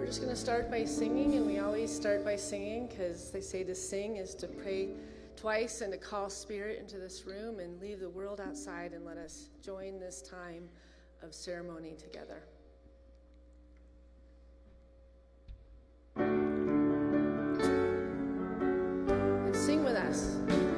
just going to start by singing, and we always start by singing because they say to sing is to pray twice and to call spirit into this room and leave the world outside and let us join this time of ceremony together. And sing with us.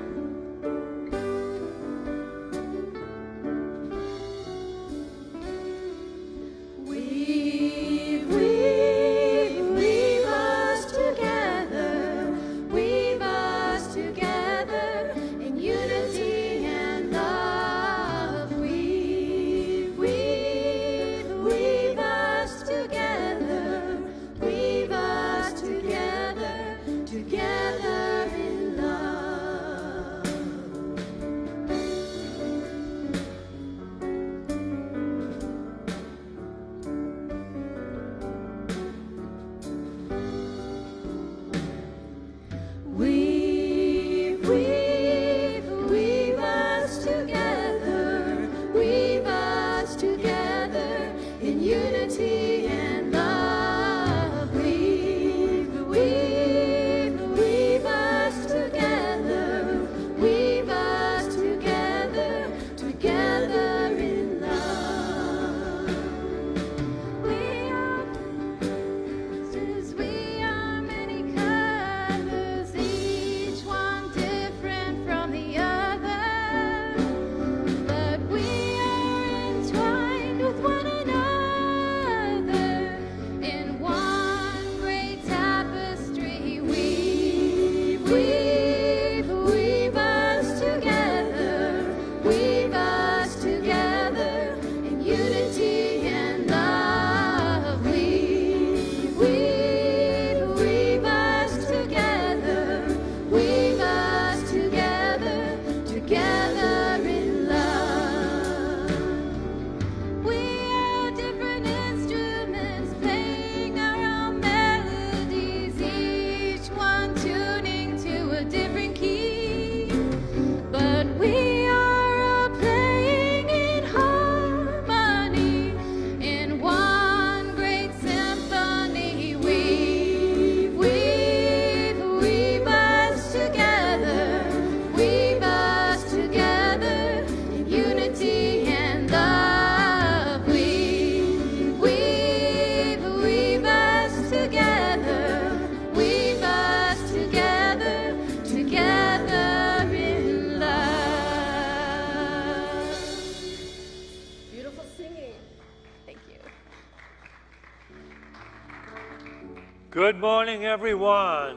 Good morning, everyone.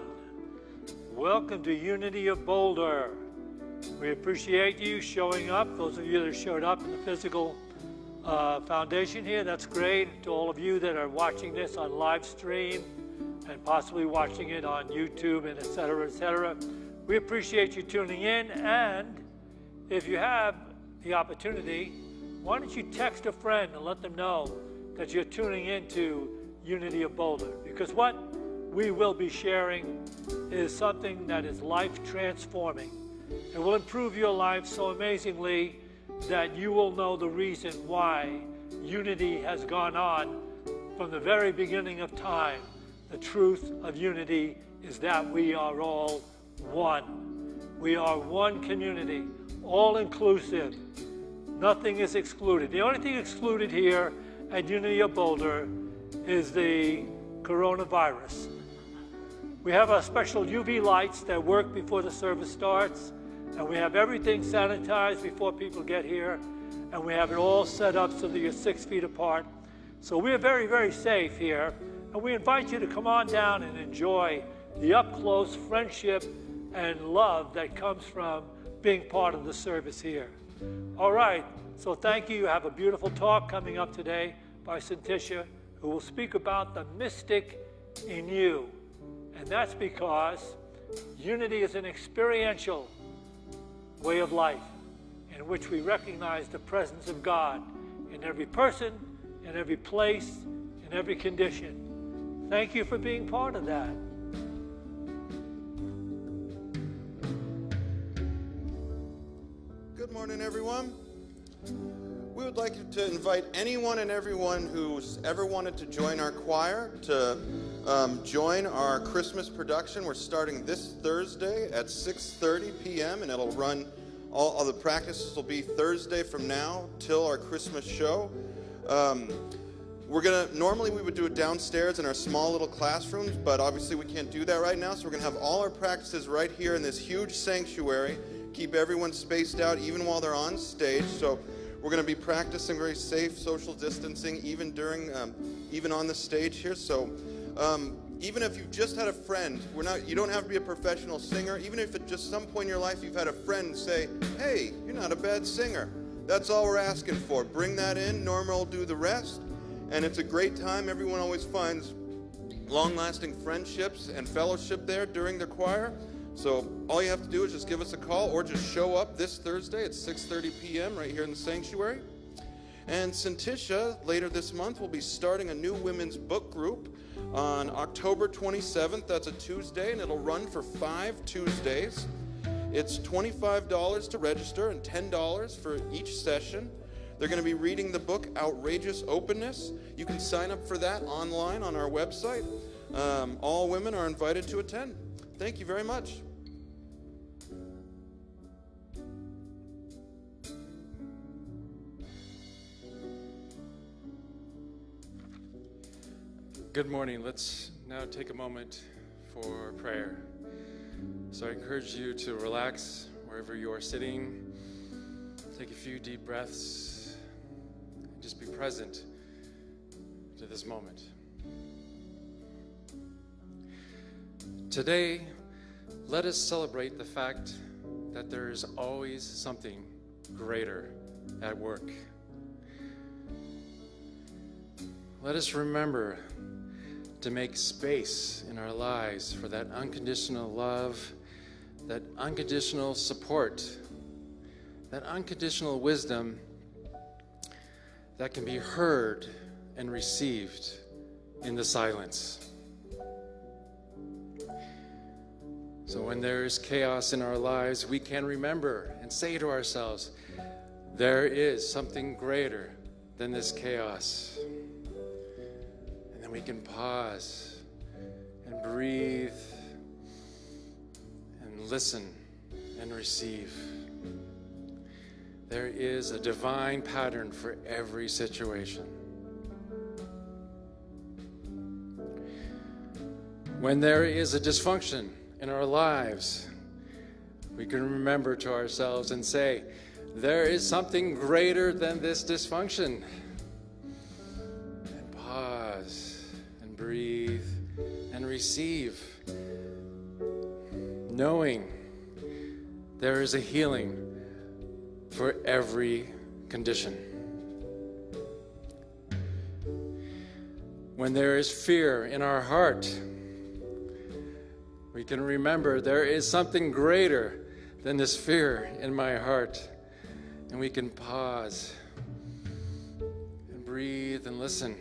Welcome to Unity of Boulder. We appreciate you showing up. Those of you that showed up in the physical foundation here, that's great. To all of you that are watching this on live stream and possibly watching it on YouTube and et cetera, we appreciate you tuning in. And if you have the opportunity, why don't you text a friend and let them know that you're tuning into Unity of Boulder, because what we will be sharing is something that is life transforming. It will improve your life so amazingly that you will know the reason why unity has gone on from the very beginning of time. The truth of unity is that we are all one. We are one community, all inclusive. Nothing is excluded. The only thing excluded here at Unity of Boulder is the coronavirus. We have our special UV lights that work before the service starts, and we have everything sanitized before people get here, and we have it all set up so that you're 6 feet apart. So we're very, very safe here, and we invite you to come on down and enjoy the up-close friendship and love that comes from being part of the service here. All right, so thank you. You have a beautiful talk coming up today by Syntysche, who will speak about the mystic in you. And that's because unity is an experiential way of life in which we recognize the presence of God in every person, in every place, in every condition. Thank you for being part of that. Good morning, everyone. We would like to invite anyone and everyone who's ever wanted to join our choir to join our Christmas production. We're starting this Thursday at 6:30 p.m. and it'll run, all the practices will be Thursday from now till our Christmas show. Normally we would do it downstairs in our small little classrooms, but obviously we can't do that right now, so we're going to have all our practices right here in this huge sanctuary, keep everyone spaced out even while they're on stage. So we're going to be practicing very safe social distancing even on the stage here. So even if you've just had a friend, you don't have to be a professional singer. Even if at just some point in your life you've had a friend say, hey, you're not a bad singer. That's all we're asking for. Bring that in. Norma will do the rest. And it's a great time. Everyone always finds long-lasting friendships and fellowship there during the choir. So all you have to do is just give us a call or just show up this Thursday at 6:30 p.m. right here in the sanctuary. And Syntysche, later this month, will be starting a new women's book group on October 27th. That's a Tuesday, and it'll run for 5 Tuesdays. It's $25 to register and $10 for each session. They're going to be reading the book Outrageous Openness. You can sign up for that online on our website. All women are invited to attend. Thank you very much. Good morning. Let's now take a moment for prayer. So I encourage you to relax wherever you are sitting. Take a few deep breaths. Just be present to this moment. Today, let us celebrate the fact that there is always something greater at work. Let us remember to make space in our lives for that unconditional love, that unconditional support, that unconditional wisdom that can be heard and received in the silence. So when there is chaos in our lives, we can remember and say to ourselves, there is something greater than this chaos. And then we can pause and breathe and listen and receive. There is a divine pattern for every situation. When there is a dysfunction in our lives, we can remember to ourselves and say, there is something greater than this dysfunction. And pause and breathe and receive, knowing there is a healing for every condition. When there is fear in our heart, we can remember there is something greater than this fear in my heart. And we can pause and breathe and listen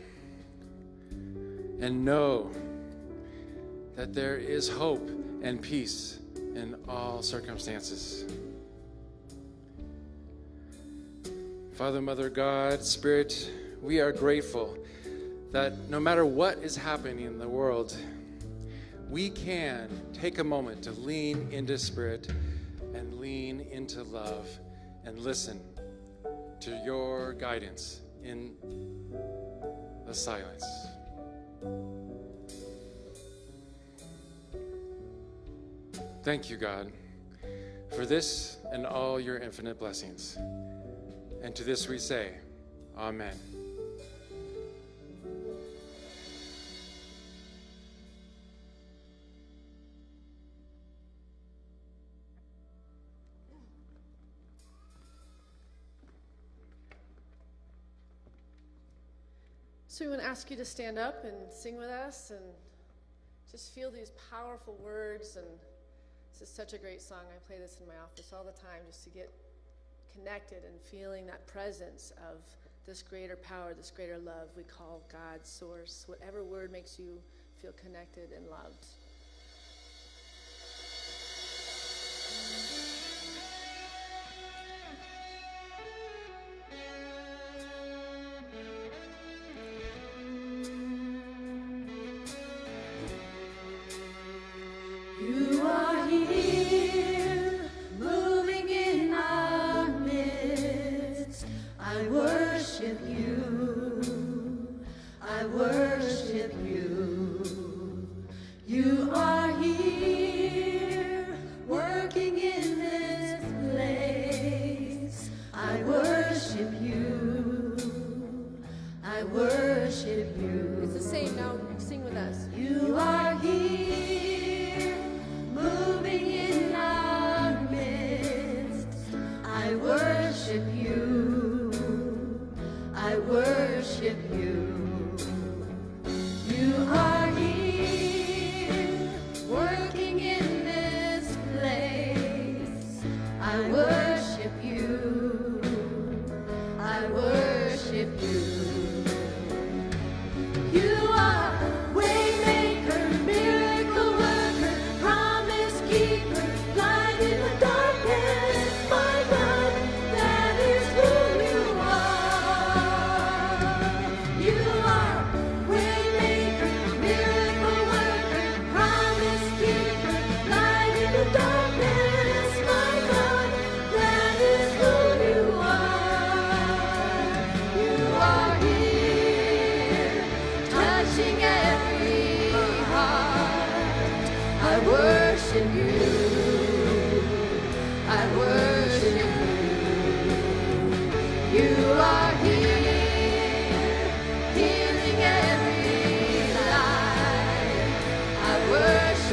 and know that there is hope and peace in all circumstances. Father, Mother, God, Spirit, we are grateful that no matter what is happening in the world, we can take a moment to lean into Spirit and lean into love and listen to your guidance in the silence. Thank you, God, for this and all your infinite blessings. And to this we say, Amen. So we want to ask you to stand up and sing with us and just feel these powerful words. And this is such a great song. I play this in my office all the time just to get connected and feeling that presence of this greater power, this greater love we call God's source. Whatever word makes you feel connected and loved.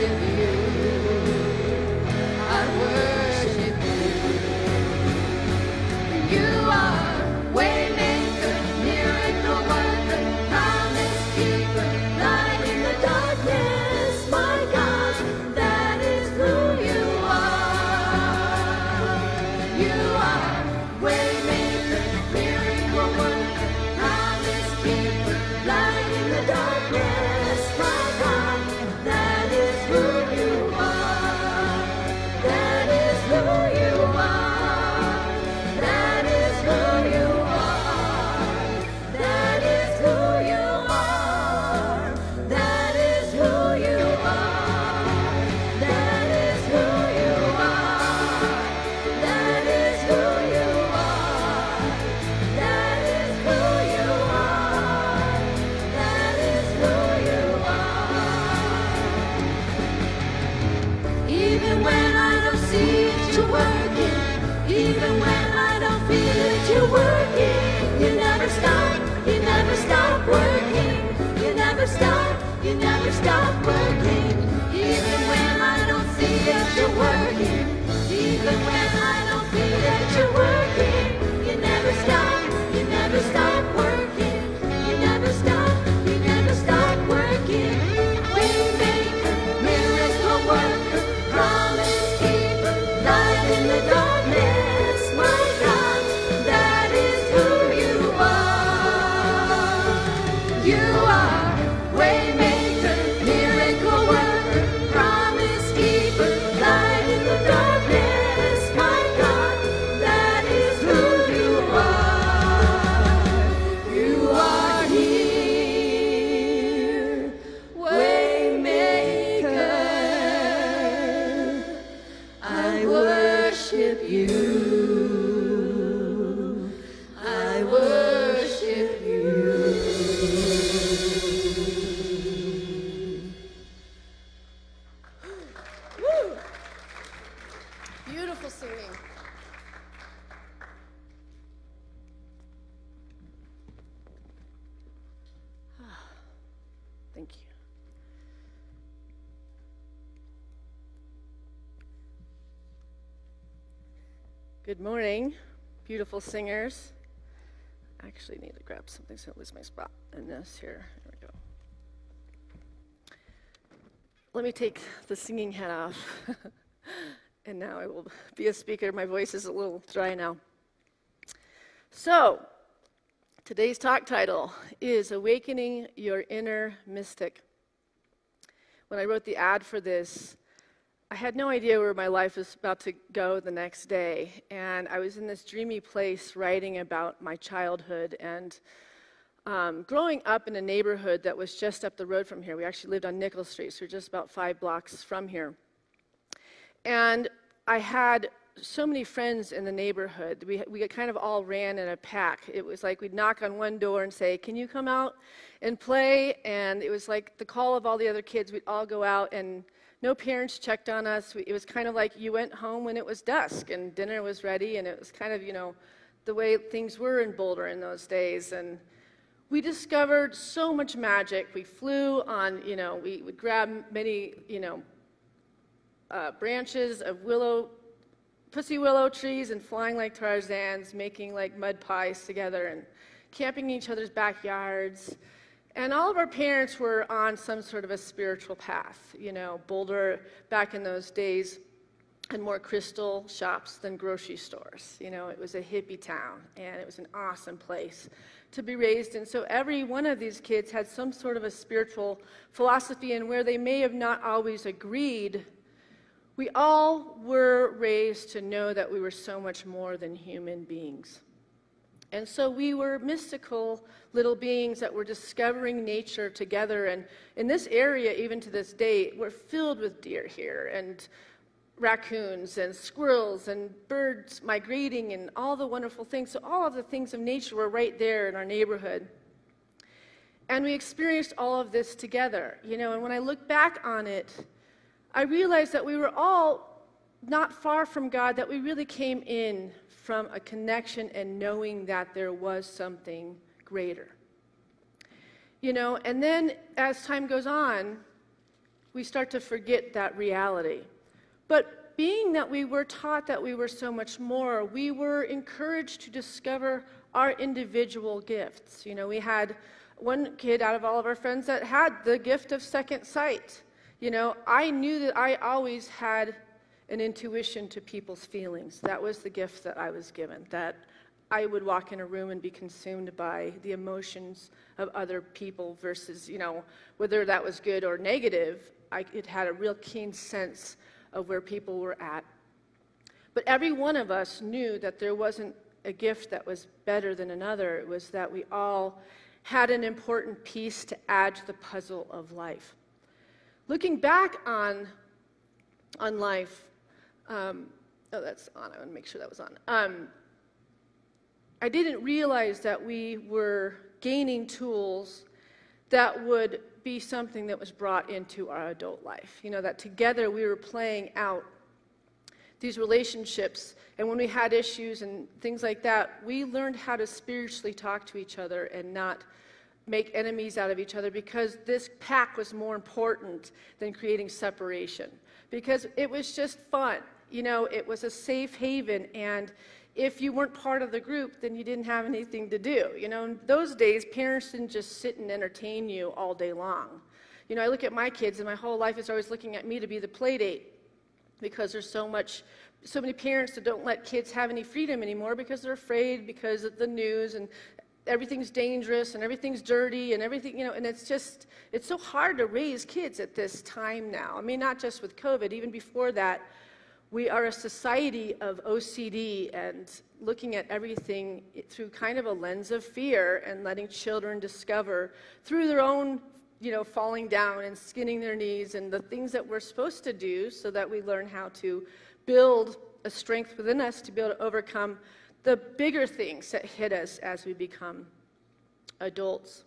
Thank you. Good morning, beautiful singers. I actually need to grab something so I don't lose my spot in this here. There we go. Let me take the singing hat off. And now I will be a speaker. My voice is a little dry now. So, today's talk title is Awakening Your Inner Mystic. When I wrote the ad for this, I had no idea where my life was about to go the next day. And I was in this dreamy place writing about my childhood and growing up in a neighborhood that was just up the road from here. We actually lived on Nickel Street, so we're just about 5 blocks from here. And I had so many friends in the neighborhood. We kind of all ran in a pack. It was like we'd knock on one door and say, "Can you come out and play?" And it was like the call of all the other kids. We'd all go out, and no parents checked on us. It was kind of like you went home when it was dusk and dinner was ready, and it was kind of, the way things were in Boulder in those days. And we discovered so much magic. We flew on, we would grab many, branches of pussy willow trees and flying like Tarzans, making like mud pies together and camping in each other's backyards. And all of our parents were on some sort of a spiritual path. Boulder back in those days had more crystal shops than grocery stores. It was a hippie town, and it was an awesome place to be raised in. So every one of these kids had some sort of a spiritual philosophy, and where they may have not always agreed, we all were raised to know that we were so much more than human beings. And so we were mystical little beings that were discovering nature together. And in this area, even to this day, we're filled with deer here, and raccoons and squirrels and birds migrating and all the wonderful things. So all of the things of nature were right there in our neighborhood. And we experienced all of this together, and when I look back on it, I realized that we were all not far from God, that we really came in from a connection and knowing that there was something greater. And then as time goes on, we start to forget that reality. But being that we were taught that we were so much more, we were encouraged to discover our individual gifts. You know, we had one kid out of all of our friends that had the gift of second sight. You know, I knew that I always had an intuition to people's feelings. That was the gift that I was given, that I would walk in a room and be consumed by the emotions of other people versus, you know, whether that was good or negative, it had a real keen sense of where people were at. But every one of us knew that there wasn't a gift that was better than another. It was that we all had an important piece to add to the puzzle of life. Looking back on life, that's on. I want to make sure that was on. I didn't realize that we were gaining tools that would be something that was brought into our adult life. You know, that together we were playing out these relationships, and when we had issues and things like that, we learned how to spiritually talk to each other and not make enemies out of each other, because this pack was more important than creating separation, because it was just fun. You know, it was a safe haven, and if you weren't part of the group, then you didn't have anything to do. You know, in those days, parents didn't just sit and entertain you all day long. You know, I look at my kids, and my whole life is always looking at me to be the play date, because there's so many parents that don't let kids have any freedom anymore because they're afraid, because of the news, and everything's dangerous and everything's dirty and everything, you know, and it's so hard to raise kids at this time now. I mean, not just with COVID, even before that, we are a society of OCD and looking at everything through kind of a lens of fear, and letting children discover through their own, you know, falling down and skinning their knees and the things that we're supposed to do, so that we learn how to build a strength within us to be able to overcome the bigger things that hit us as we become adults.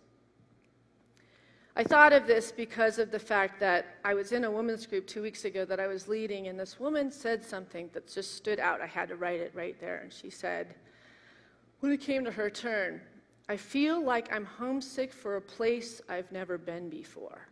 I thought of this because of the fact that I was in a women's group 2 weeks ago that I was leading, and this woman said something that just stood out. I had to write it right there. And she said, when it came to her turn, "I feel like I'm homesick for a place I've never been before."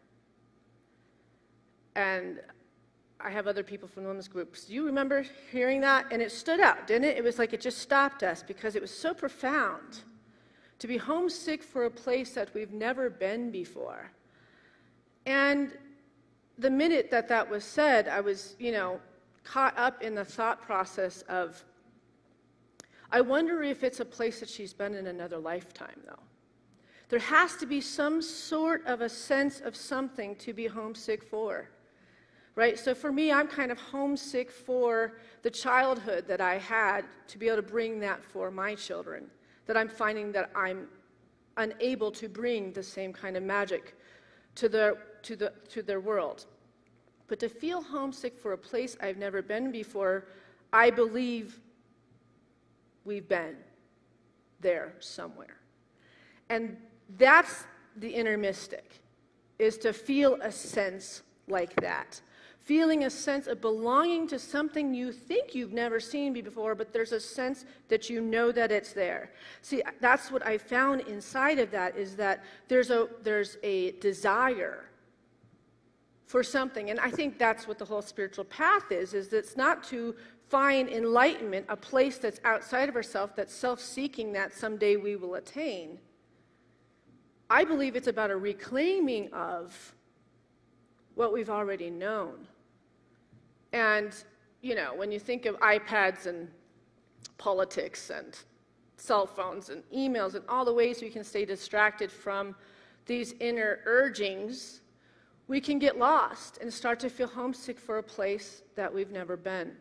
And I have other people from the women's groups. Do you remember hearing that? And it stood out, didn't it? It was like it just stopped us, because it was so profound. To be homesick for a place that we've never been before. And the minute that that was said, I was, you know, caught up in the thought process of, I wonder if it's a place that she's been in another lifetime, though. There has to be some sort of a sense of something to be homesick for. Right? So for me, I'm kind of homesick for the childhood that I had, to be able to bring that for my children, that I'm finding that I'm unable to bring the same kind of magic to their world. But to feel homesick for a place I've never been before, I believe we've been there somewhere. And that's the inner mystic, is to feel a sense like that. Feeling a sense of belonging to something you think you've never seen before, but there's a sense that you know that it's there. See, that's what I found inside of that, is that there's a desire for something. And I think that's what the whole spiritual path is it's not to find enlightenment, a place that's outside of ourselves, that's self-seeking, that someday we will attain. I believe it's about a reclaiming of what we've already known. And, you know, when you think of iPads and politics and cell phones and emails and all the ways we can stay distracted from these inner urgings, we can get lost and start to feel homesick for a place that we've never been.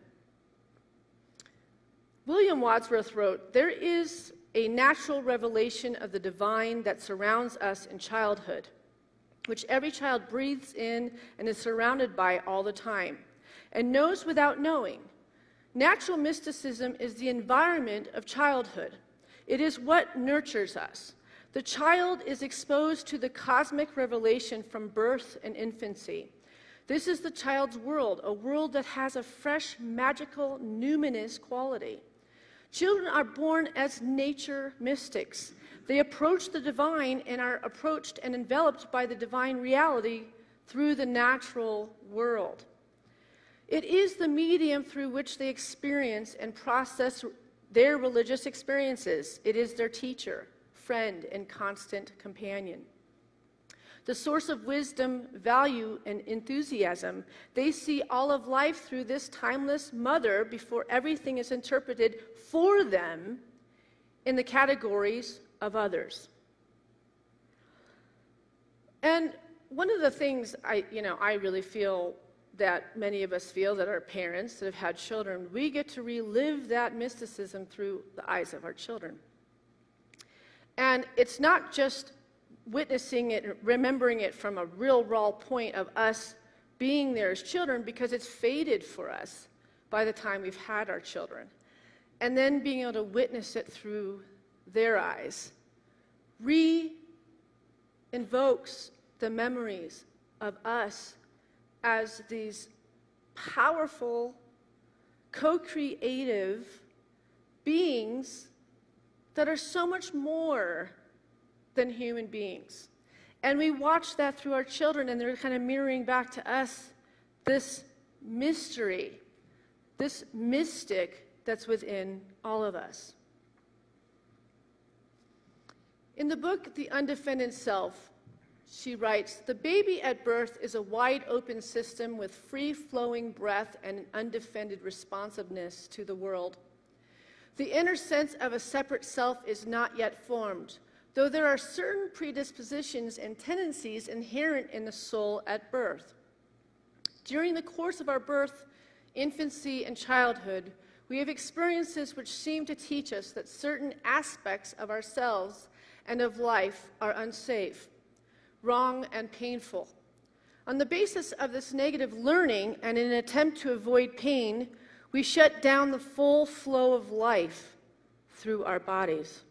William Wordsworth wrote, "There is a natural revelation of the divine that surrounds us in childhood, which every child breathes in and is surrounded by all the time, and knows without knowing. Natural mysticism is the environment of childhood. It is what nurtures us. The child is exposed to the cosmic revelation from birth and infancy. This is the child's world, a world that has a fresh, magical, numinous quality. Children are born as nature mystics. They approach the divine and are approached and enveloped by the divine reality through the natural world. It is the medium through which they experience and process their religious experiences. It is their teacher, friend, and constant companion. The source of wisdom, value, and enthusiasm. They see all of life through this timeless mother before everything is interpreted for them in the categories of others. And one of the things I really feel that many of us feel that are parents that have had children, we get to relive that mysticism through the eyes of our children. And it's not just witnessing it, remembering it from a real raw point of us being there as children, because it's faded for us by the time we've had our children. And then being able to witness it through their eyes re-invokes the memories of us as these powerful, co-creative beings that are so much more than human beings. And we watch that through our children, and they're kind of mirroring back to us this mystery, this mystic that's within all of us. In the book, The Undefended Self, she writes, "The baby at birth is a wide-open system with free-flowing breath and an undefended responsiveness to the world. The inner sense of a separate self is not yet formed, though there are certain predispositions and tendencies inherent in the soul at birth. During the course of our birth, infancy, and childhood, we have experiences which seem to teach us that certain aspects of ourselves and of life are unsafe, wrong, and painful. On the basis of this negative learning and in an attempt to avoid pain, we shut down the full flow of life through our bodies."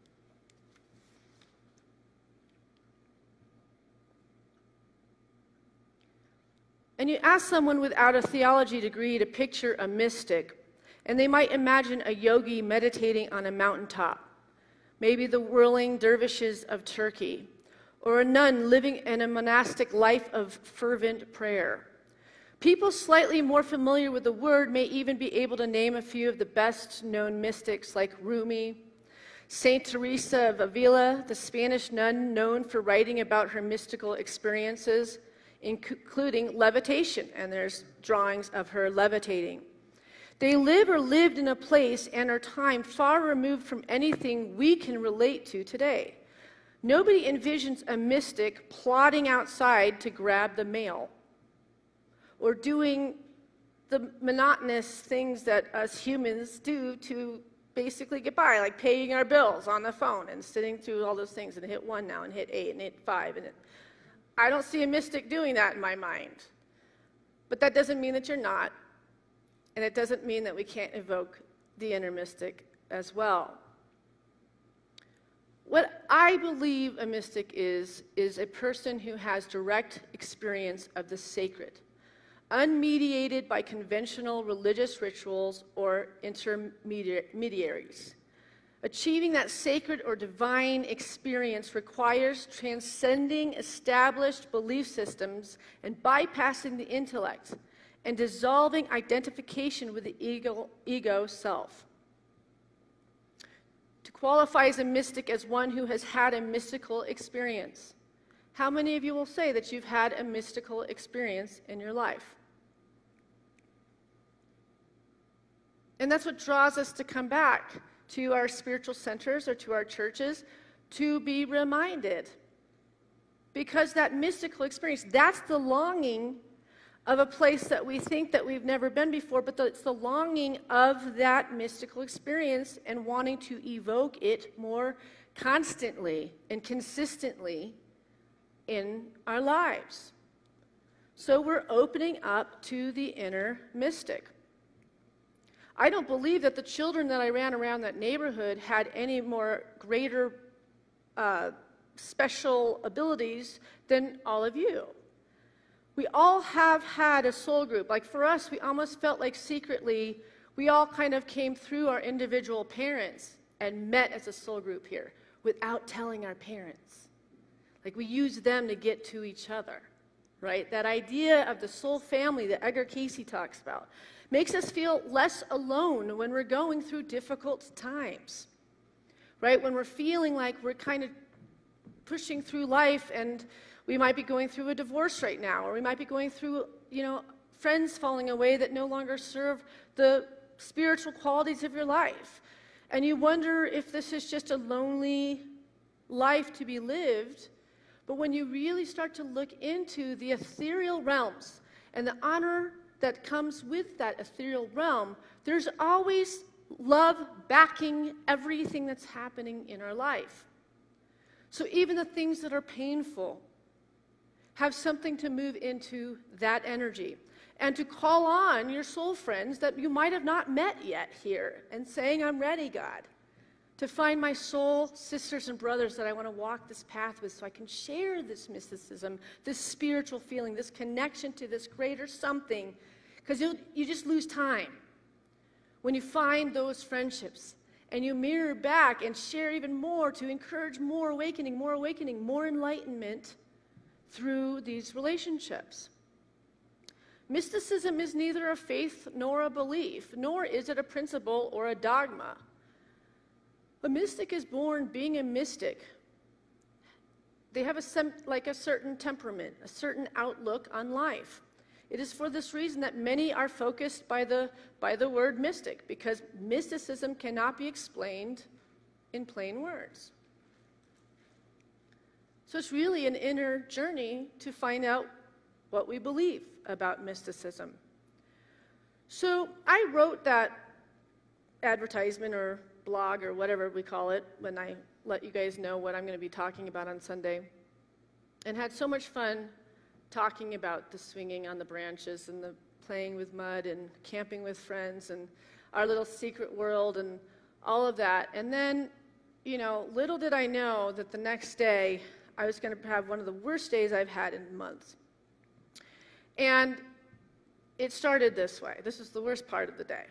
And you ask someone without a theology degree to picture a mystic, and they might imagine a yogi meditating on a mountaintop, maybe the whirling dervishes of Turkey, or a nun living in a monastic life of fervent prayer. People slightly more familiar with the word may even be able to name a few of the best-known mystics like Rumi, Saint Teresa of Avila, the Spanish nun known for writing about her mystical experiences, including levitation, and there's drawings of her levitating. They live or lived in a place and or time far removed from anything we can relate to today. Nobody envisions a mystic plodding outside to grab the mail, or doing the monotonous things that us humans do to basically get by, like paying our bills on the phone and sitting through all those things and hit 1 now and hit 8 and hit 5. I don't see a mystic doing that in my mind. But that doesn't mean that you're not, and it doesn't mean that we can't evoke the inner mystic as well. What I believe a mystic is a person who has direct experience of the sacred, unmediated by conventional religious rituals or intermediaries. Achieving that sacred or divine experience requires transcending established belief systems and bypassing the intellect and dissolving identification with the ego self. To qualify as a mystic as one who has had a mystical experience. How many of you will say that you've had a mystical experience in your life? And that's what draws us to come back to our spiritual centers or to our churches to be reminded. Because that mystical experience, that's the longing of a place that we think that we've never been before, but it's the longing of that mystical experience and wanting to evoke it more constantly and consistently in our lives. So we're opening up to the inner mystic. I don't believe that the children that I ran around that neighborhood had any more greater special abilities than all of you. We all have had a soul group. Like for us, we almost felt like secretly we all kind of came through our individual parents and met as a soul group here without telling our parents. Like we used them to get to each other, right? That idea of the soul family that Edgar Cayce talks about makes us feel less alone when we're going through difficult times, right? When we're feeling like we're kind of pushing through life and we might be going through a divorce right now, or we might be going through, friends falling away that no longer serve the spiritual qualities of your life. And you wonder if this is just a lonely life to be lived. But when you really start to look into the ethereal realms and the honor that comes with that ethereal realm, there's always love backing everything that's happening in our life. So even the things that are painful have something to move into that energy. And to call on your soul friends that you might have not met yet here and saying, I'm ready, God, to find my soul sisters and brothers that I want to walk this path with so I can share this mysticism, this spiritual feeling, this connection to this greater something. Because you just lose time when you find those friendships and you mirror back and share even more to encourage more awakening, more enlightenment through these relationships. Mysticism is neither a faith nor a belief, nor is it a principle or a dogma. A mystic is born being a mystic. They have a certain temperament, a certain outlook on life. It is for this reason that many are focused by the word mystic, because mysticism cannot be explained in plain words. So it's really an inner journey to find out what we believe about mysticism. So I wrote that advertisement or blog or whatever we call it when I let you guys know what I'm going to be talking about on Sunday, and had so much fun talking about the swinging on the branches and the playing with mud and camping with friends and our little secret world and all of that. And then, little did I know that the next day I was going to have one of the worst days I've had in months. And it started this way. This is the worst part of the day.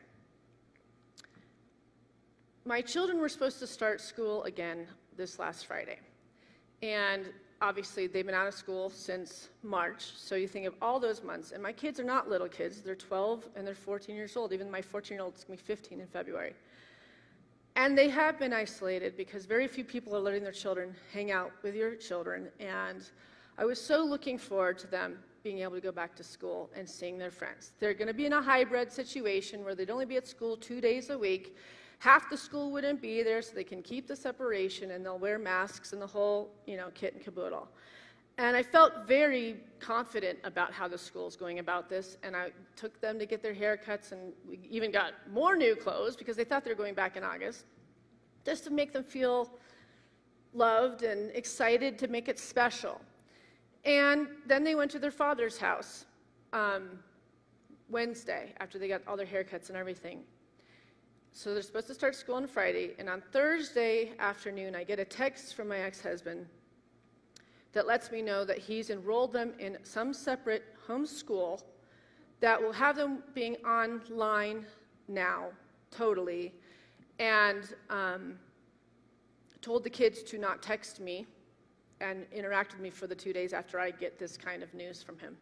My children were supposed to start school again this last Friday. And obviously, they've been out of school since March. So you think of all those months. And my kids are not little kids. They're 12 and they're 14 years old. Even my 14-year-old is going to be 15 in February. And they have been isolated because very few people are letting their children hang out with your children. And I was so looking forward to them being able to go back to school and seeing their friends. They're going to be in a hybrid situation where they'd only be at school 2 days a week. Half the school wouldn't be there, so they can keep the separation, and they'll wear masks and the whole, kit and caboodle. And I felt very confident about how the school's going about this, and I took them to get their haircuts, and we even got more new clothes because they thought they were going back in August, just to make them feel loved and excited to make it special. And then they went to their father's house Wednesday after they got all their haircuts and everything. So they're supposed to start school on Friday, and on Thursday afternoon, I get a text from my ex-husband that lets me know that he's enrolled them in some separate home school that will have them being online now, totally, and told the kids to not text me and interact with me for the 2 days after I get this kind of news from him.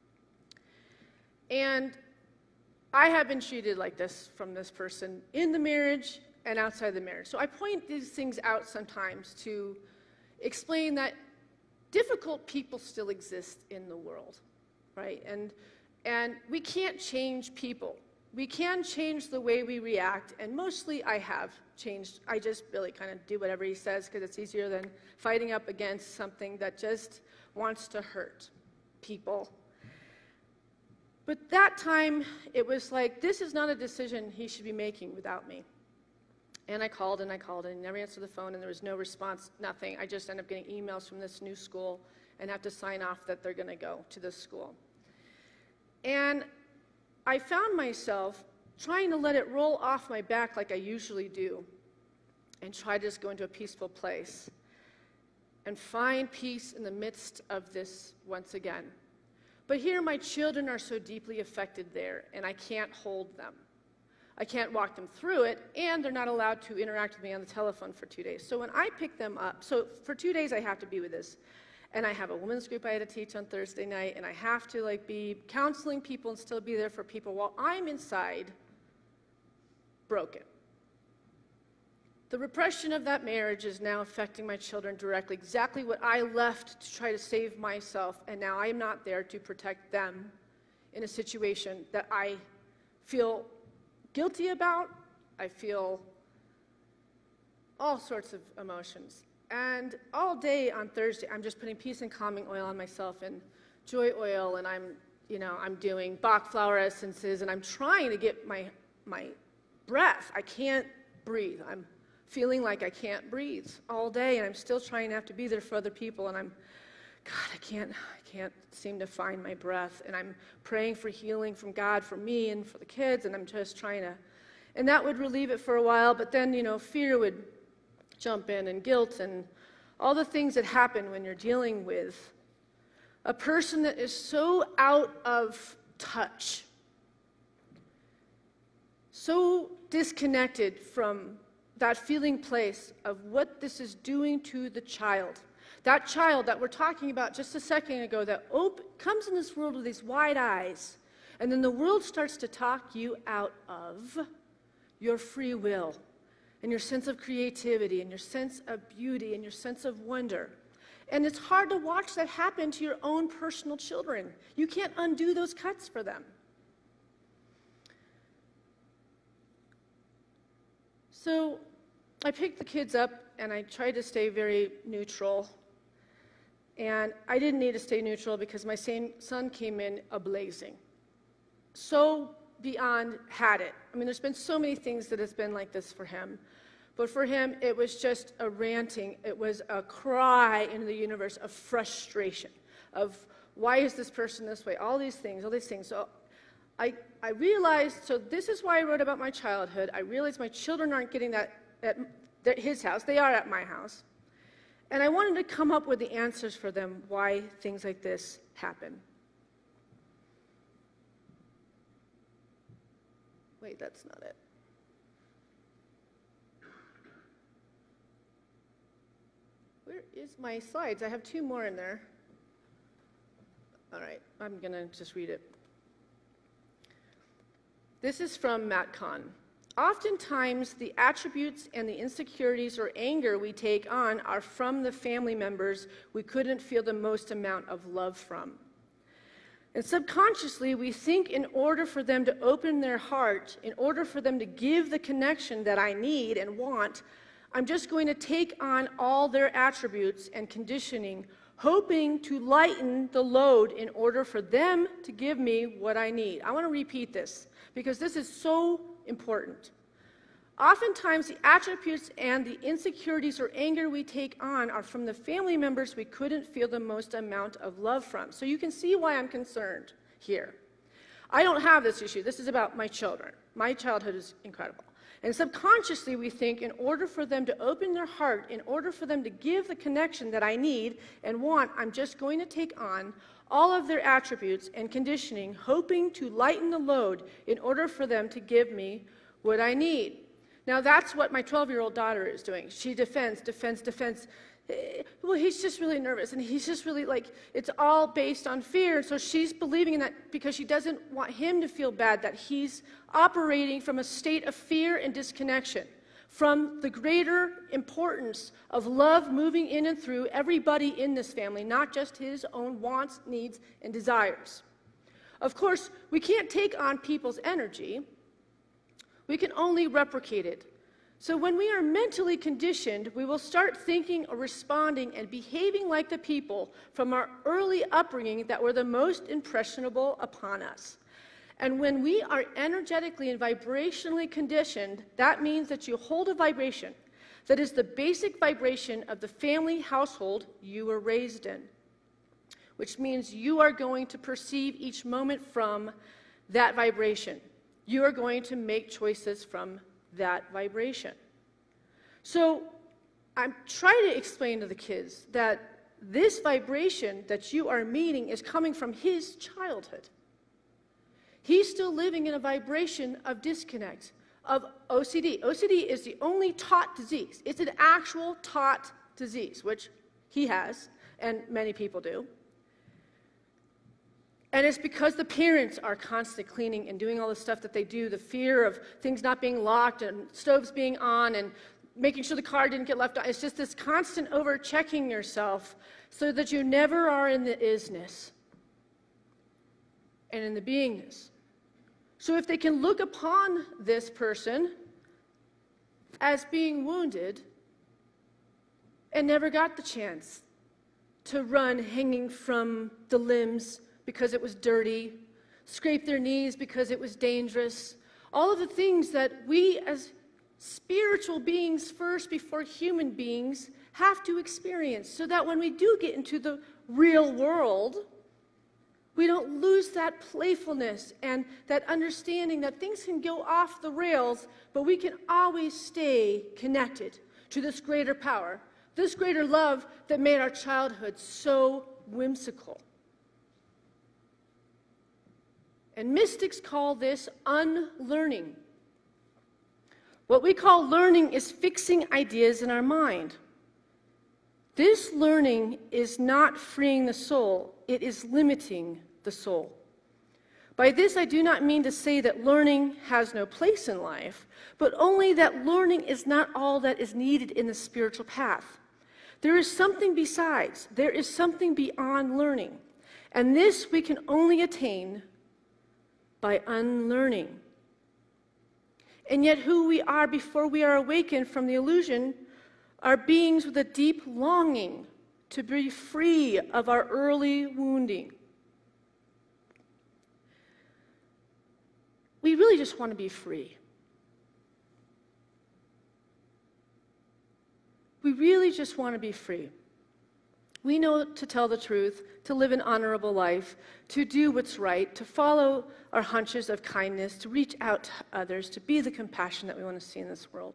And I have been treated like this from this person in the marriage and outside the marriage. So I point these things out sometimes to explain that difficult people still exist in the world, right? And we can't change people. We can change the way we react, and mostly I have changed. I just really kind of do whatever he says because it's easier than fighting up against something that just wants to hurt people. But that time, it was like, this is not a decision he should be making without me. And I called and he never answered the phone, and there was no response, nothing. I just ended up getting emails from this new school and have to sign off that they're going to go to this school. And I found myself trying to let it roll off my back like I usually do and try to just go into a peaceful place and find peace in the midst of this once again. But here my children are so deeply affected there, and I can't hold them. I can't walk them through it, and they're not allowed to interact with me on the telephone for 2 days. So when I pick them up, so for 2 days I have to be with this. and I have a women's group I had to teach on Thursday night, and I have to like be counseling people and still be there for people while I'm inside broken. The repression of that marriage is now affecting my children directly, exactly what I left to try to save myself, and now I am not there to protect them in a situation that I feel guilty about. I feel all sorts of emotions. And all day on Thursday, I'm just putting peace and calming oil on myself and joy oil, and I'm doing Bach flower essences, and I'm trying to get my breath. I can't breathe. I'm feeling like I can't breathe all day, and I'm still trying to have to be there for other people, and I can't seem to find my breath, and I'm praying for healing from God for me and for the kids, and I'm just trying to, and that would relieve it for a while, but then, fear would jump in, and guilt, and all the things that happen when you're dealing with a person that is so out of touch, so disconnected from that feeling place of what this is doing to the child. That child that we're talking about just a second ago that comes in this world with these wide eyes, and then the world starts to talk you out of your free will and your sense of creativity and your sense of beauty and your sense of wonder. And it's hard to watch that happen to your own personal children. You can't undo those cuts for them. So I picked the kids up, and I tried to stay very neutral. And I didn't need to stay neutral because my son came in ablazing. So beyond had it. I mean, there's been so many things that has been like this for him. But for him, it was just a ranting. It was a cry into the universe of frustration, of why is this person this way? All these things. So I realized, so this is why I wrote about my childhood. I realized my children aren't getting that at his house. They are at my house. And I wanted to come up with the answers for them, why things like this happen. Wait, that's not it. Where is my slides? I have 2 more in there. All right, I'm going to just read it. This is from Matt Kahn. Oftentimes, the attributes and the insecurities or anger we take on are from the family members we couldn't feel the most amount of love from. And subconsciously, we think in order for them to open their heart, in order for them to give the connection that I need and want, I'm just going to take on all their attributes and conditioning, hoping to lighten the load in order for them to give me what I need. I want to repeat this because this is so important. Oftentimes, the attributes and the insecurities or anger we take on are from the family members we couldn't feel the most amount of love from. So you can see why I'm concerned here. I don't have this issue. This is about my children. My childhood is incredible. And subconsciously, we think in order for them to open their heart, in order for them to give the connection that I need and want, I'm just going to take on all of their attributes and conditioning, hoping to lighten the load in order for them to give me what I need. Now, that's what my 12-year-old daughter is doing. She defends. Well, he's just really nervous, and he's just really it's all based on fear. And so she's believing in that because she doesn't want him to feel bad, that he's operating from a state of fear and disconnection from the greater importance of love moving in and through everybody in this family, not just his own wants, needs, and desires. Of course, we can't take on people's energy. We can only replicate it. So when we are mentally conditioned, we will start thinking or responding and behaving like the people from our early upbringing that were the most impressionable upon us. And when we are energetically and vibrationally conditioned, that means that you hold a vibration that is the basic vibration of the family household you were raised in, which means you are going to perceive each moment from that vibration. You are going to make choices from that vibration. So I'm trying to explain to the kids that this vibration that you are meeting is coming from his childhood. He's still living in a vibration of disconnect, of OCD. OCD is the only taught disease. It's an actual taught disease, which he has, and many people do. And it's because the parents are constantly cleaning and doing all the stuff that they do, the fear of things not being locked and stoves being on and making sure the car didn't get left on. It's just this constant over-checking yourself so that you never are in the isness and in the beingness. So if they can look upon this person as being wounded and never got the chance to run hanging from the limbs because it was dirty, scrape their knees because it was dangerous, all of the things that we as spiritual beings first before human beings have to experience, so that when we do get into the real world, we don't lose that playfulness and that understanding that things can go off the rails, but we can always stay connected to this greater power, this greater love that made our childhood so whimsical. And mystics call this unlearning. What we call learning is fixing ideas in our mind. This learning is not freeing the soul, it is limiting the soul. By this, I do not mean to say that learning has no place in life, but only that learning is not all that is needed in the spiritual path. There is something besides, there is something beyond learning, and this we can only attain by unlearning. And yet who we are before we are awakened from the illusion are beings with a deep longing to be free of our early wounding. We really just want to be free. We really just want to be free. We know to tell the truth, to live an honorable life, to do what's right, to follow our hunches of kindness, to reach out to others, to be the compassion that we want to see in this world.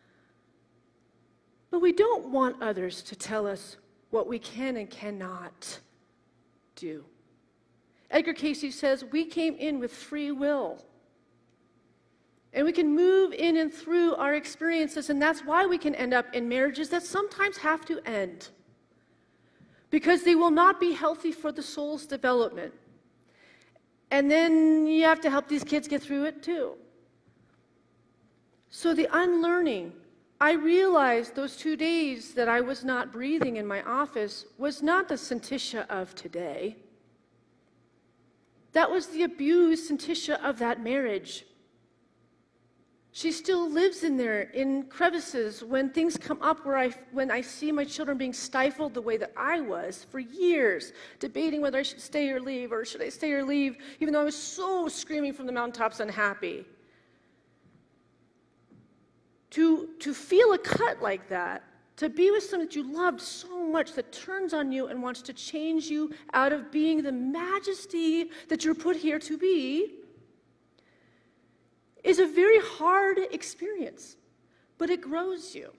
But we don't want others to tell us what we can and cannot do. Edgar Cayce says, we came in with free will. And we can move in and through our experiences, and that's why we can end up in marriages that sometimes have to end. Because they will not be healthy for the soul's development. And then you have to help these kids get through it too. So the unlearning, I realized those 2 days that I was not breathing in my office was not the Syntysche of today. That was the abused Syntysche of that marriage. She still lives in there, in crevices, when things come up when I see my children being stifled the way that I was for years, debating whether I should stay or leave, or should I stay or leave, even though I was so screaming from the mountaintops unhappy. To feel a cut like that, to be with someone that you loved so much that turns on you and wants to change you out of being the majesty that you're put here to be, is a very hard experience, but it grows you.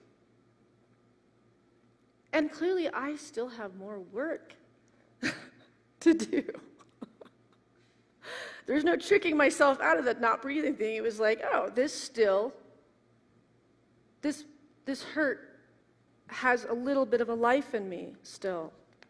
And clearly, I still have more work to do. There's no tricking myself out of that not breathing thing. It was like, oh, this hurt has a little bit of a life in me still.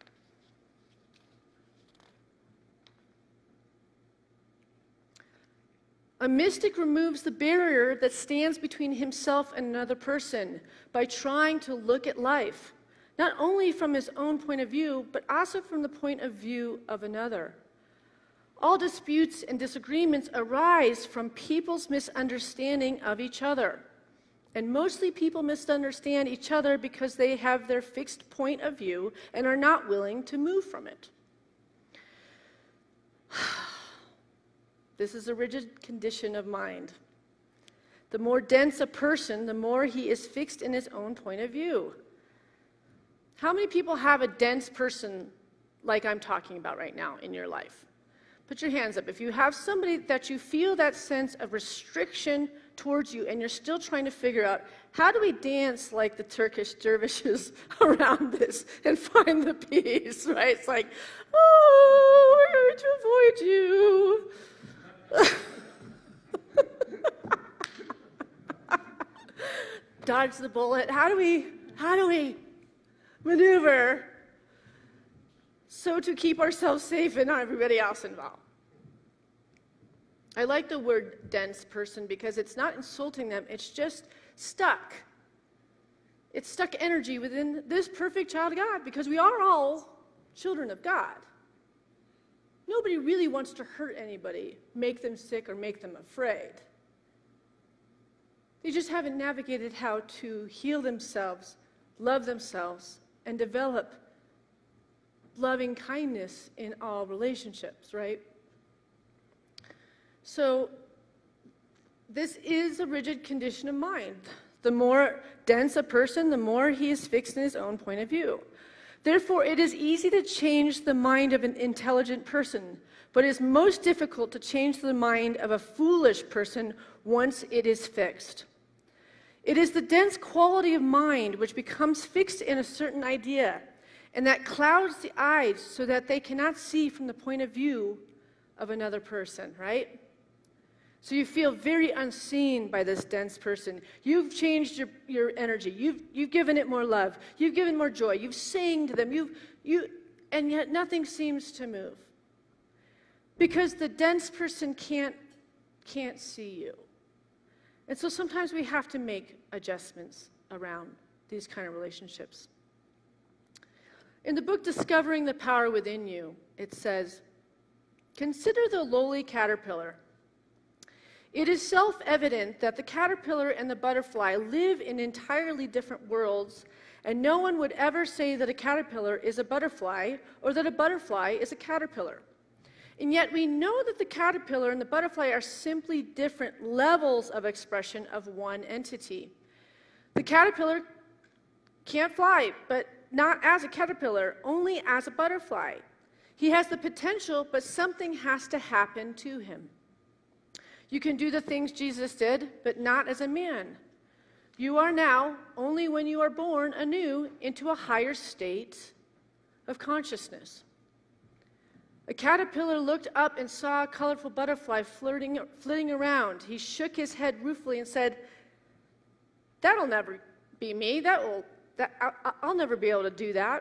A mystic removes the barrier that stands between himself and another person by trying to look at life, not only from his own point of view, but also from the point of view of another. All disputes and disagreements arise from people's misunderstanding of each other. And mostly people misunderstand each other because they have their fixed point of view and are not willing to move from it. This is a rigid condition of mind. The more dense a person, the more he is fixed in his own point of view. How many people have a dense person like I'm talking about right now in your life? Put your hands up. If you have somebody that you feel that sense of restriction towards you and you're still trying to figure out, how do we dance like the Turkish dervishes around this and find the peace, right? It's like, oh, we're going to avoid you. Dodge the bullet. How do we maneuver so to keep ourselves safe and not everybody else involved. I like the word dense person because it's not insulting them, it's just stuck. It's stuck energy within this perfect child of God because we are all children of God. Nobody really wants to hurt anybody, make them sick, or make them afraid. They just haven't navigated how to heal themselves, love themselves, and develop loving kindness in all relationships, right? So this is a rigid condition of mind. The more dense a person, the more he is fixed in his own point of view. Therefore, it is easy to change the mind of an intelligent person, but it is most difficult to change the mind of a foolish person once it is fixed. It is the dense quality of mind which becomes fixed in a certain idea, and that clouds the eyes so that they cannot see from the point of view of another person, right? So you feel very unseen by this dense person. You've changed your energy. You've given it more love. You've given more joy. You've sang to them. And yet nothing seems to move. Because the dense person can't see you. And so sometimes we have to make adjustments around these kind of relationships. In the book Discovering the Power Within You, it says, "Consider the lowly caterpillar. It is self-evident that the caterpillar and the butterfly live in entirely different worlds, and no one would ever say that a caterpillar is a butterfly or that a butterfly is a caterpillar. And yet we know that the caterpillar and the butterfly are simply different levels of expression of one entity. The caterpillar can't fly, but not as a caterpillar, only as a butterfly. He has the potential, but something has to happen to him. You can do the things Jesus did, but not as a man. You are now only when you are born anew into a higher state of consciousness." A caterpillar looked up and saw a colorful butterfly flitting around. He shook his head ruefully and said, "That'll never be me. I'll never be able to do that."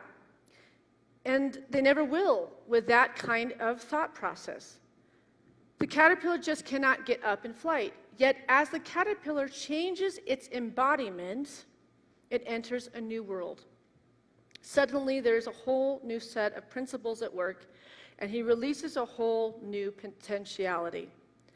And they never will with that kind of thought process. The caterpillar just cannot get up in flight. Yet as the caterpillar changes its embodiment, it enters a new world. Suddenly there's a whole new set of principles at work, and he releases a whole new potentiality.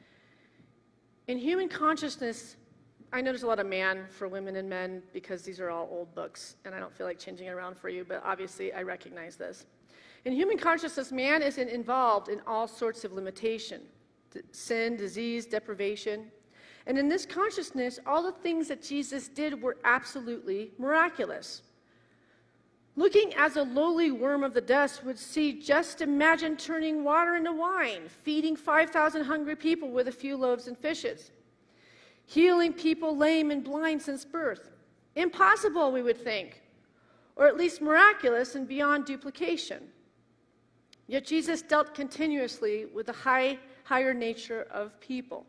In human consciousness, I know there's a lot of man for women and men because these are all old books, and I don't feel like changing it around for you, but obviously I recognize this. In human consciousness, man is involved in all sorts of limitation. Sin, disease, deprivation. And in this consciousness, all the things that Jesus did were absolutely miraculous. Looking as a lowly worm of the dust would see, just imagine turning water into wine, feeding 5,000 hungry people with a few loaves and fishes, healing people lame and blind since birth. Impossible, we would think, or at least miraculous and beyond duplication. Yet Jesus dealt continuously with the higher nature of people.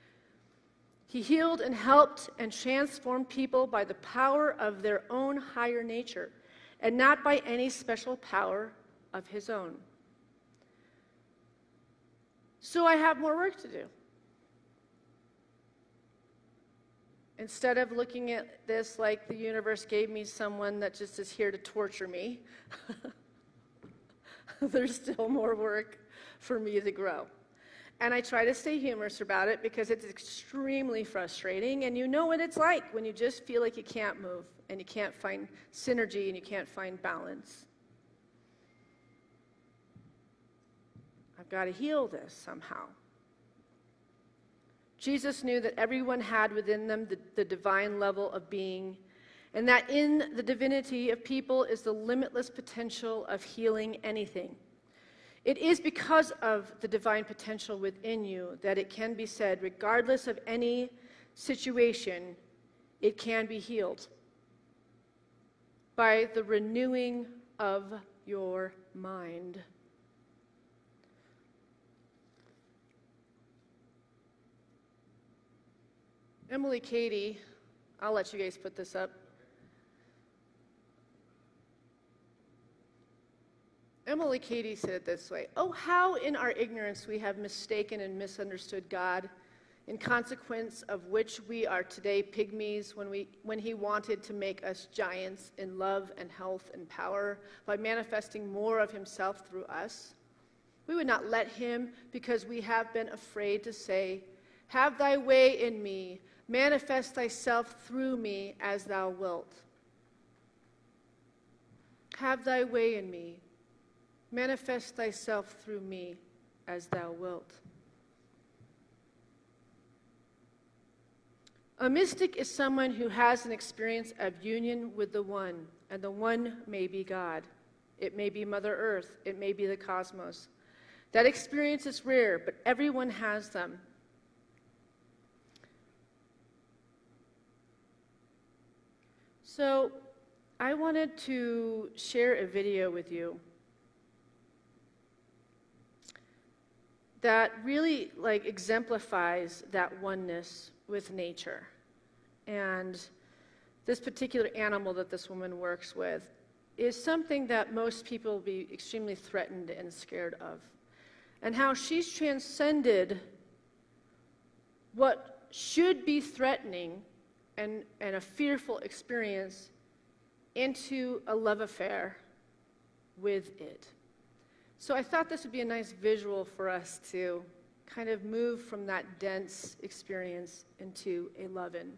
He healed and helped and transformed people by the power of their own higher nature, and not by any special power of his own. So I have more work to do. Instead of looking at this like the universe gave me someone that just is here to torture me, there's still more work for me to grow. And I try to stay humorous about it because it's extremely frustrating, and you know what it's like when you just feel like you can't move and you can't find synergy and you can't find balance. I've got to heal this somehow. Jesus knew that everyone had within them the divine level of being, and that in the divinity of people is the limitless potential of healing anything. It is because of the divine potential within you that it can be said, regardless of any situation, it can be healed by the renewing of your mind. Emily Cady, I'll let you guys put this up. Emily Cady said it this way: "Oh, how in our ignorance we have mistaken and misunderstood God, in consequence of which we are today pygmies when he wanted to make us giants in love and health and power by manifesting more of himself through us. We would not let him because we have been afraid to say, 'Have thy way in me, manifest thyself through me as thou wilt.' Have thy way in me, manifest thyself through me as thou wilt." A mystic is someone who has an experience of union with the One, and the One may be God. It may be Mother Earth. It may be the cosmos. That experience is rare, but everyone has them. So I wanted to share a video with you that really exemplifies that oneness with nature. And this particular animal that this woman works with is something that most people will be extremely threatened and scared of. And how she's transcended what should be threatening and a fearful experience into a love affair with it. So I thought this would be a nice visual for us to kind of move from that dense experience into a love-in.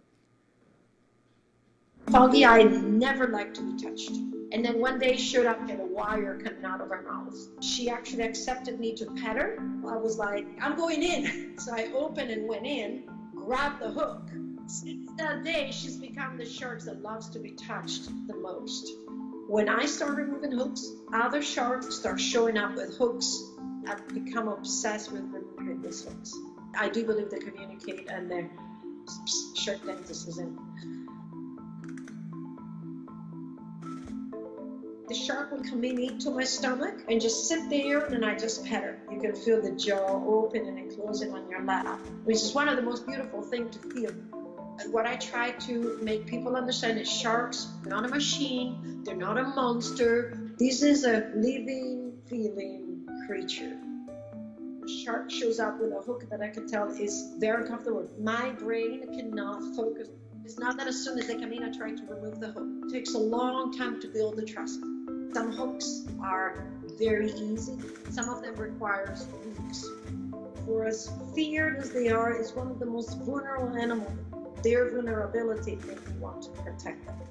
Foggy, I never liked to be touched. And then one day showed up and a wire coming out of her mouth. She actually accepted me to pet her. I was like, I'm going in. So I opened and went in, grabbed the hook. Since that day, she's become the shark that loves to be touched the most. When I start removing hooks, other sharks start showing up with hooks. I've become obsessed with removing these hooks. I do believe they communicate, and they're shark dentists is in. The shark will come in, eat to my stomach, and just sit there, and I just pet her. You can feel the jaw opening and closing on your lap, which is one of the most beautiful things to feel. And what I try to make people understand is sharks are not a machine, they're not a monster. This is a living, feeling creature. A shark shows up with a hook that I can tell is very uncomfortable. My brain cannot focus. It's not that as soon as they come in, I try to remove the hook. It takes a long time to build the trust. Some hooks are very easy. Some of them requires weeks. For as feared as they are, it's one of the most vulnerable animals. Their vulnerability makes me want to protect them.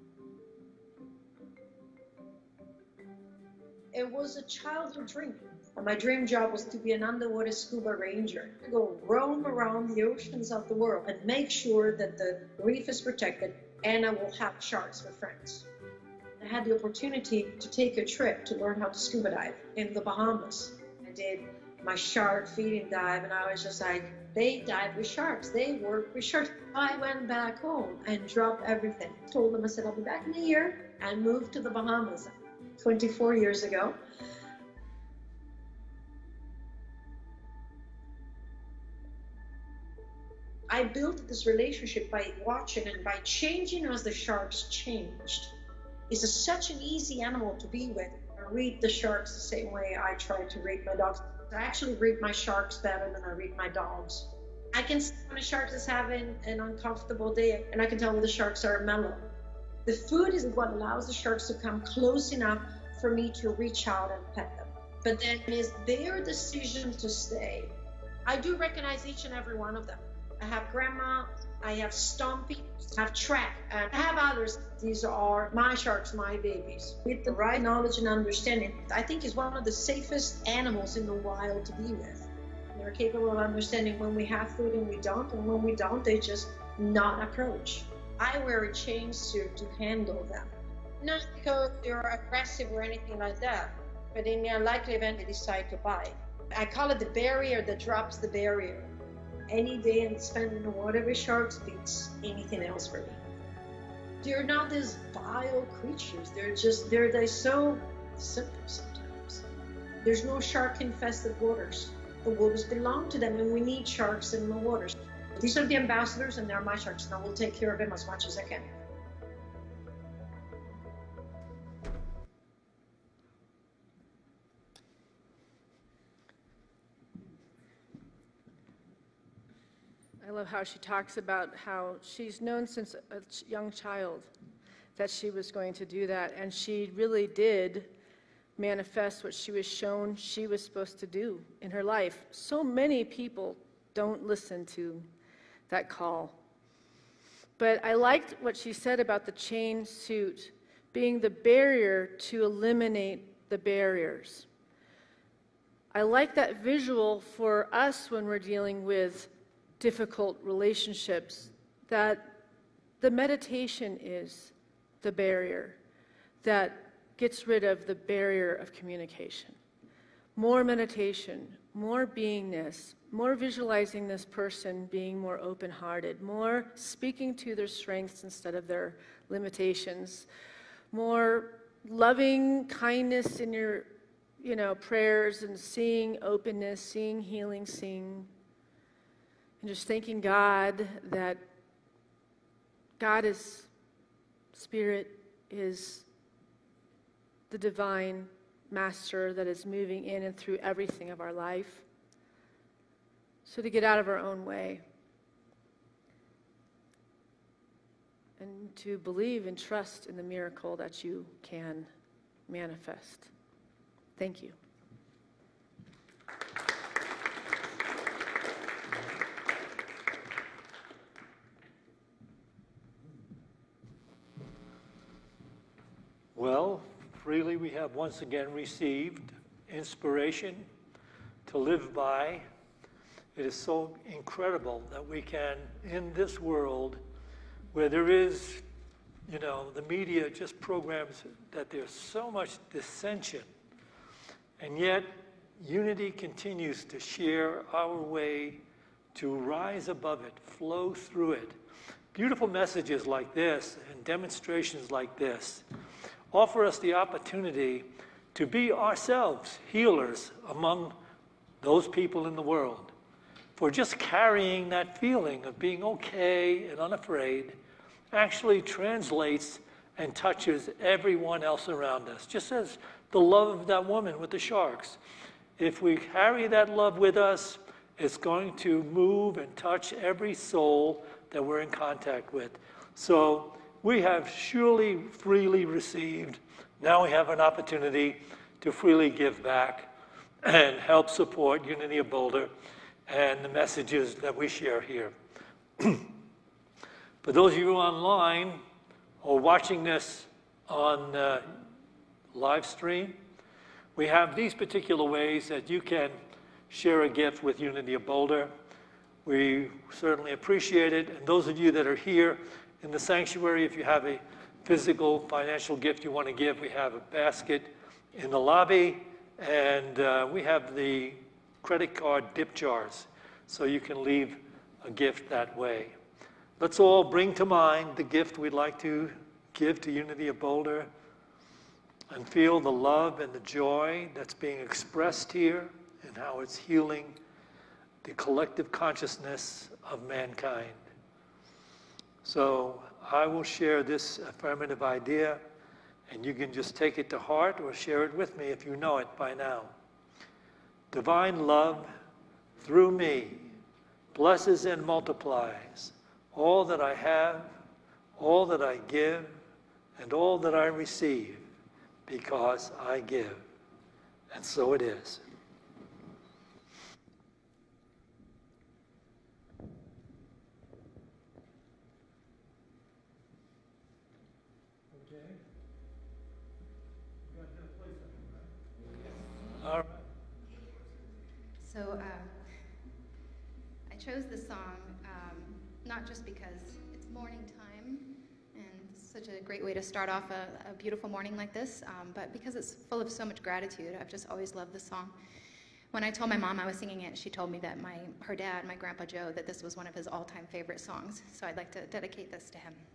It was a childhood dream. And my dream job was to be an underwater scuba ranger, to go roam around the oceans of the world and make sure that the reef is protected and I will have sharks for friends. I had the opportunity to take a trip to learn how to scuba dive in the Bahamas. I did my shark feeding dive, and I was just like, they dive with sharks, they work with sharks. I went back home and dropped everything. Told them, I said, I'll be back in a year, and moved to the Bahamas 24 years ago. I built this relationship by watching and by changing as the sharks changed. It's such an easy animal to be with. I read the sharks the same way I try to read my dogs. I actually read my sharks better than I read my dogs. I can see when a shark is having an uncomfortable day, and I can tell when the sharks are mellow. The food is what allows the sharks to come close enough for me to reach out and pet them. But then it's their decision to stay. I do recognize each and every one of them. I have Grandma, I have Stompy, I have Track, and I have others. These are my sharks, my babies. With the right knowledge and understanding, I think is one of the safest animals in the wild to be with. They're capable of understanding when we have food and we don't, and when we don't, they just not approach. I wear a chain suit to handle them. Not because they're aggressive or anything like that, but in the unlikely event they decide to bite. I call it the barrier that drops the barrier. Any day and spent in the water with sharks beats anything else for me. They're not these vile creatures. They're so simple sometimes. There's no shark-infested waters. The waters belong to them, and we need sharks in the waters. These are the ambassadors, and they're my sharks, and I will take care of them as much as I can. I love how she talks about how she's known since a young child that she was going to do that, and she really did manifest what she was shown she was supposed to do in her life. So many people don't listen to that call. But I liked what she said about the chain suit being the barrier to eliminate the barriers. I like that visual for us when we're dealing with difficult relationships, that the meditation is the barrier that gets rid of the barrier of communication. More meditation, more beingness, more visualizing this person being more open-hearted, more speaking to their strengths instead of their limitations, more loving kindness in your prayers, and seeing openness, seeing healing, seeing, and just thanking God that God is Spirit, is the divine master that is moving in and through everything of our life. So to get out of our own way and to believe and trust in the miracle that you can manifest. Thank you. Well, freely we have once again received inspiration to live by. It is so incredible that we can, in this world where there is, the media just programs that there's so much dissension, and yet unity continues to share our way to rise above it, flow through it. Beautiful messages like this and demonstrations like this offer us the opportunity to be ourselves healers among those people in the world. For just carrying that feeling of being okay and unafraid actually translates and touches everyone else around us. Just as the love of that woman with the sharks. If we carry that love with us, it's going to move and touch every soul that we're in contact with. So we have surely freely received. Now we have an opportunity to freely give back and help support Unity of Boulder and the messages that we share here. For those of you online or watching this on live stream, we have these particular ways that you can share a gift with Unity of Boulder. We certainly appreciate it. And those of you that are here in the sanctuary, if you have a physical financial gift you want to give, we have a basket in the lobby, and we have the credit card dip jars, so you can leave a gift that way. Let's all bring to mind the gift we'd like to give to Unity of Boulder and feel the love and the joy that's being expressed here and how it's healing the collective consciousness of mankind. So I will share this affirmative idea, and you can just take it to heart or share it with me if you know it by now. Divine love through me blesses and multiplies all that I have, all that I give, and all that I receive, because I give. And so it is. All right. So I chose this song not just because it's morning time and it's such a great way to start off a beautiful morning like this, but because it's full of so much gratitude. I've just always loved this song. When I told my mom I was singing it, she told me that her dad, my Grandpa Joe, that this was one of his all-time favorite songs. So I'd like to dedicate this to him.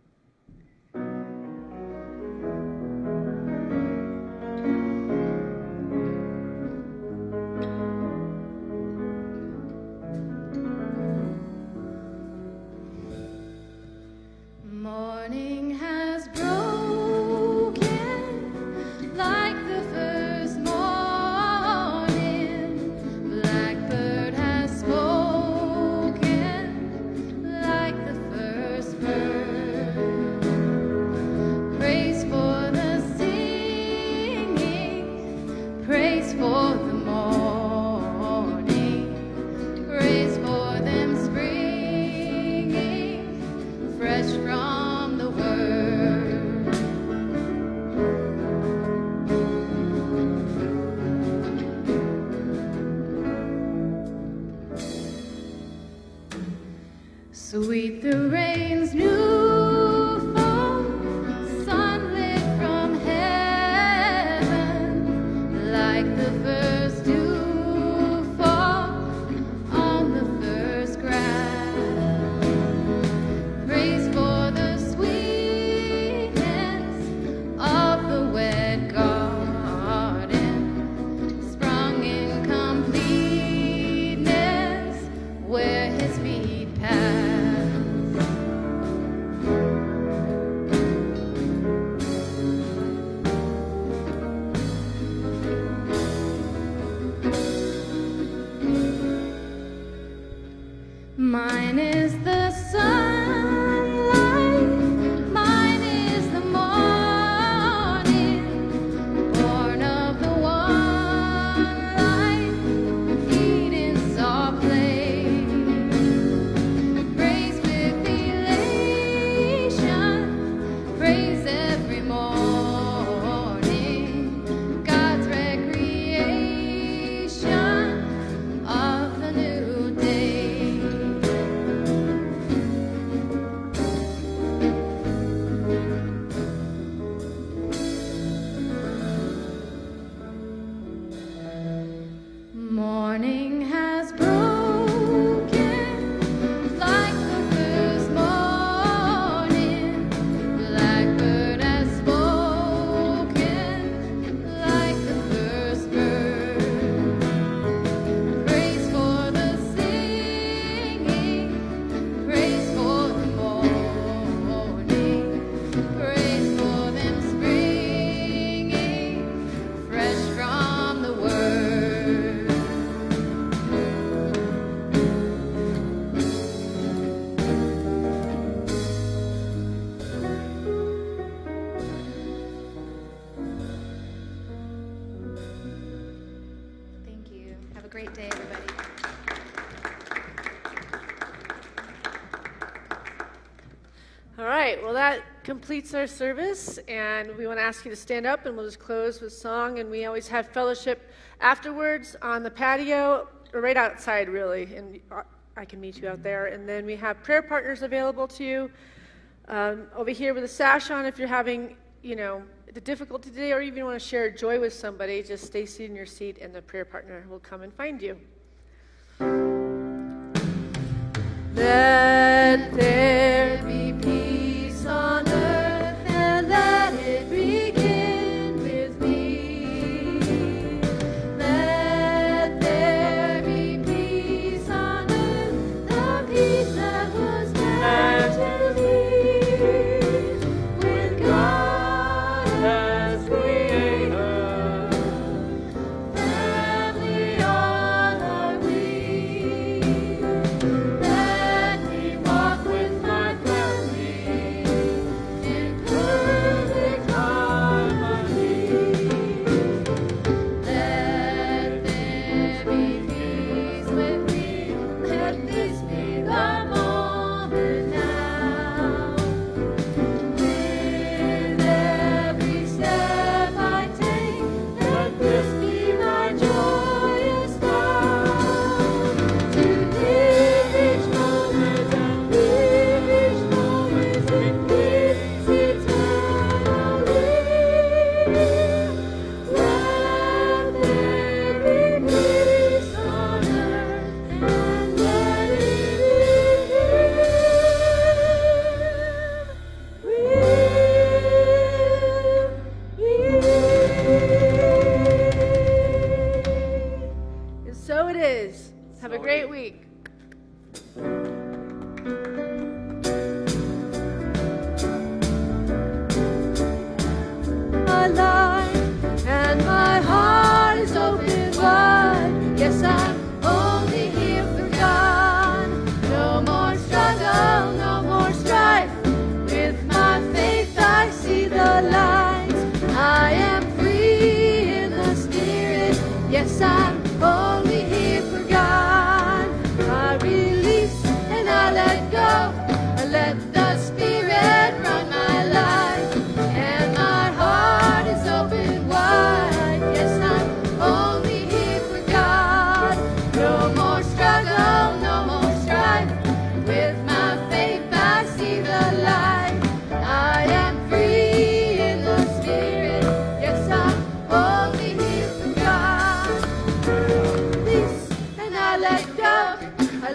Morning has broken like the first morning. Blackbird has spoken Sweet the rain's new fall, sunlit from heaven, like the first dew fall on the first grass. Praise for the sweetness of the wet garden, sprung in completeness where his feet pass. Mine is the sunlight, mine is the morning, born of the one light, Eden's soft play. Praise with elation, praise every morning, God's recreation of the new day. Morning has broken like the first morning. Blackbird has spoken like the first bird. Praise for the singing, praise for the morning, praise for them springing fresh from the word. Thank you. Have a great day, everybody. All right, well, that completes our service, and we want to ask you to stand up, and we'll just close with song. And we always have fellowship afterwards on the patio, or right outside, really, and I can meet you out there. And then we have prayer partners available to you over here with a sash on. If you're having, the difficulty today, or even want to share joy with somebody, just stay seated in your seat, and the prayer partner will come and find you. Let there be peace on earth, and let it begin with me. Let there be peace on earth, the peace that was meant to be. When God as creator, family on our wings. Let me walk with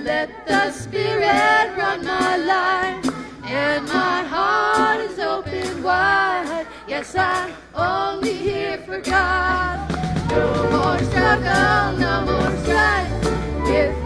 let the Spirit run my life, and my heart is open wide. Yes, I'm only here for God. No more struggle, no more strife. If